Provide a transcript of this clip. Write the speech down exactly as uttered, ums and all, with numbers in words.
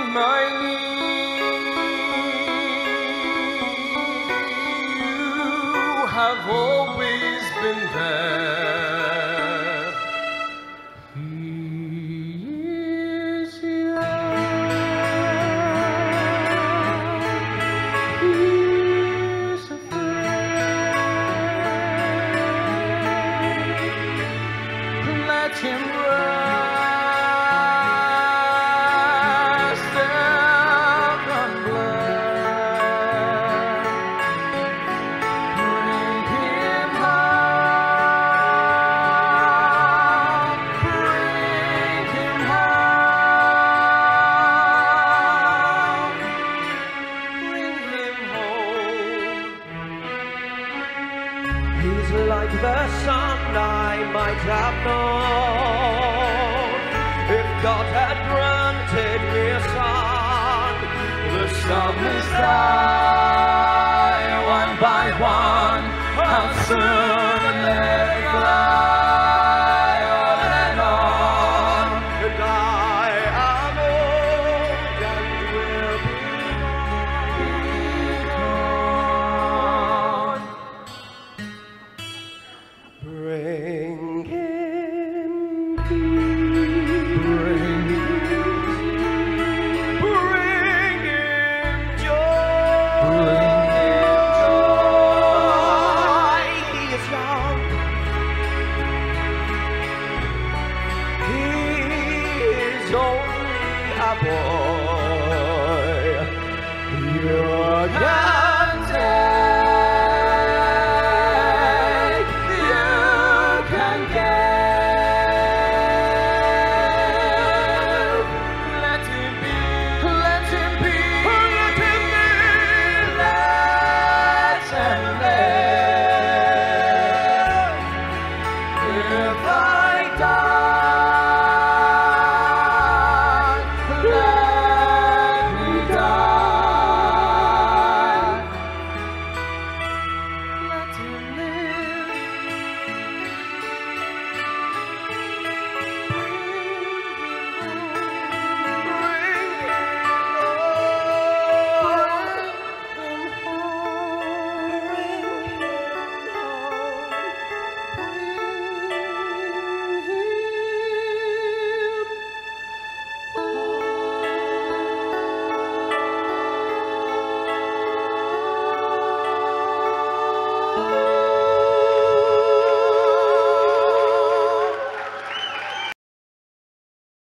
my knee. You have always been there. He is young. He is a friend. Let him rest ever blessed. Bring him home, bring him home, bring him home. He's like the sun I might have known if God had granted me a son. The sun will die one by one. How soon they fly on and on. And I am old and will be gone. Bring him peace. Bring, Bring him joy. bring him joy. He is young. He is only a boy. You're now